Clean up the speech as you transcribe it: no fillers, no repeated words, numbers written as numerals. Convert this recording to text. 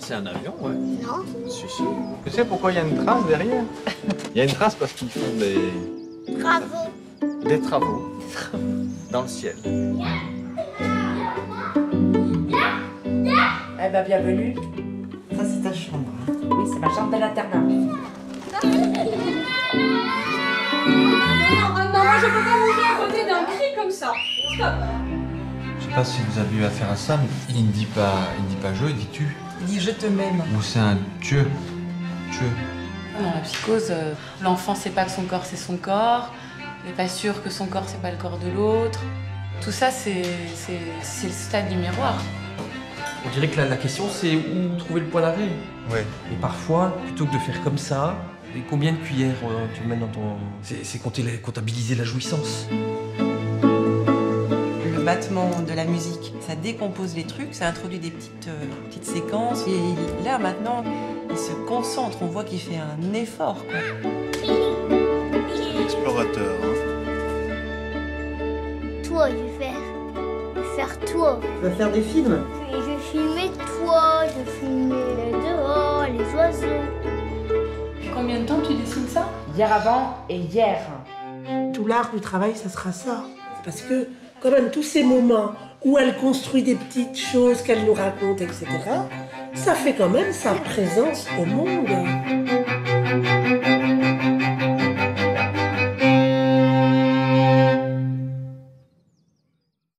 C'est un avion, ouais. Non. Si, si. Tu sais pourquoi il y a une trace derrière? Il y a une trace parce qu'ils font Bravo. des travaux dans le ciel. Eh ben, bienvenue. Ça, c'est ta chambre. Oui, c'est ma chambre de l'internat. Non, moi je peux pas bouger à côté d'un cri comme ça. Stop. Je sais pas si vous avez eu affaire à ça, mais il ne dit pas je, il dit tu. Il dit je te m'aime. Ou c'est un Dieu. Dieu. Dans la psychose, l'enfant sait pas que son corps c'est son corps, il n'est pas sûr que son corps c'est pas le corps de l'autre. Tout ça c'est le stade du miroir. On dirait que la question c'est où trouver le point d'arrêt. Ouais. Et parfois, plutôt que de faire comme ça, et combien de cuillères tu mets dans ton... C'est comptabiliser la jouissance. Le battement de la musique, ça décompose les trucs, ça introduit des petites séquences. Et là, maintenant, il se concentre, on voit qu'il fait un effort, quoi. Explorateur, hein. Toi, je vais faire toi. Tu vas faire des films? Et je vais filmer toi, je vais filmer dehors, les oiseaux. Combien de temps tu dessines ça? Hier avant et hier. Tout l'art du travail, ça sera ça. Parce que, quand même, tous ces moments où elle construit des petites choses qu'elle nous raconte, etc., ça fait quand même sa présence au monde.